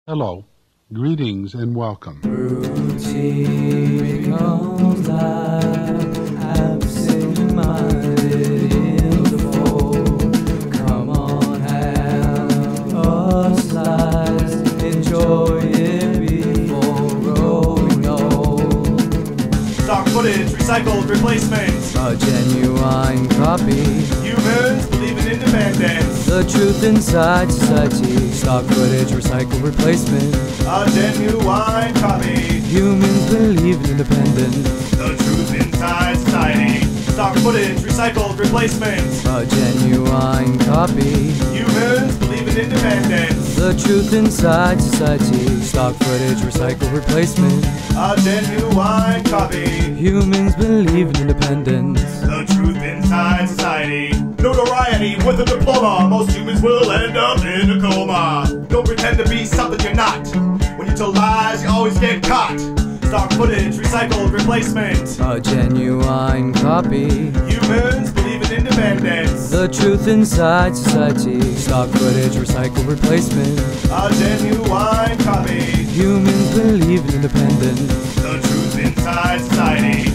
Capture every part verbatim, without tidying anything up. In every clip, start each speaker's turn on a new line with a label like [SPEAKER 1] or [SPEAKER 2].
[SPEAKER 1] Hello, greetings and welcome.
[SPEAKER 2] Routine becomes life, absent-minded in the fold. Come on, have a slice, enjoy it before growing old.
[SPEAKER 3] Stock footage, recycled replacements.
[SPEAKER 2] A genuine copy.
[SPEAKER 3] Humans believe in independence.
[SPEAKER 2] The truth inside society. Stock footage, recycled replacement.
[SPEAKER 3] A genuine copy.
[SPEAKER 2] Humans believe in independence.
[SPEAKER 3] The truth inside society. Stock footage, recycled replacements.
[SPEAKER 2] A genuine copy.
[SPEAKER 3] Humans believe in independence.
[SPEAKER 2] The truth inside society. Stock footage, recycled replacement.
[SPEAKER 3] A genuine copy.
[SPEAKER 2] Humans believe in independence.
[SPEAKER 3] The truth inside society. Notoriety with a diploma. Most humans will end up in a coma. Don't pretend to be something you're not. When you tell lies, you always get caught. Stock footage, recycled replacement.
[SPEAKER 2] A genuine copy.
[SPEAKER 3] Humans believe in independence.
[SPEAKER 2] The truth inside society. Stock footage, recycled replacement.
[SPEAKER 3] A genuine copy.
[SPEAKER 2] Humans believe in independence.
[SPEAKER 3] The truth inside society.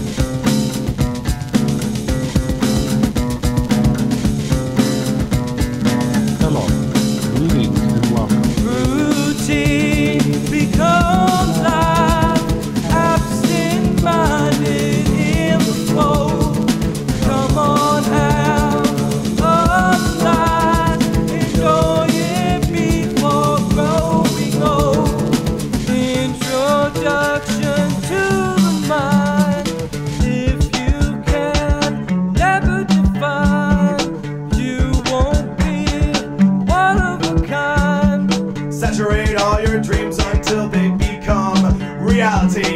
[SPEAKER 1] Hello, greetings and welcome.
[SPEAKER 2] Routine becomes life, absent-minded in the fold. Come on, have a slice, enjoy it before growing old. Introduction to the mind, if you can never define, you won't be one of a kind.
[SPEAKER 3] Saturate all your dreams until they become reality.